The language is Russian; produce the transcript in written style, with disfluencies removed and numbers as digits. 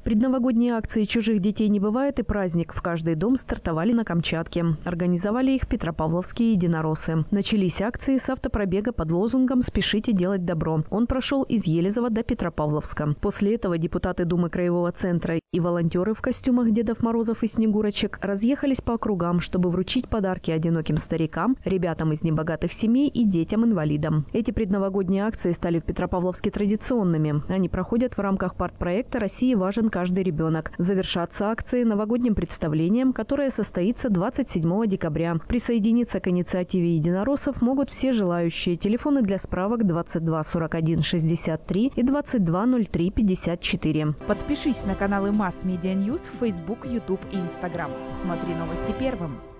Предновогодние акции «Чужих детей не бывает» и праздник «В каждый дом» стартовали на Камчатке. Организовали их петропавловские единороссы. Начались акции с автопробега под лозунгом «Спешите делать добро». Он прошел из Елизова до Петропавловска. После этого депутаты Думы Краевого центра и волонтеры в костюмах Дедов Морозов и Снегурочек разъехались по округам, чтобы вручить подарки одиноким старикам, ребятам из небогатых семей и детям-инвалидам. Эти предновогодние акции стали в Петропавловске традиционными. Они проходят в рамках партпроекта «России важен каждый ребенок». Завершатся акции новогодним представлением, которое состоится 27 декабря. Присоединиться к инициативе единороссов могут все желающие. Телефоны для справок 22 41 63 и 22 03 54. Подпишись на каналы Mass Media News в Facebook, YouTube и Instagram. Смотри новости первым.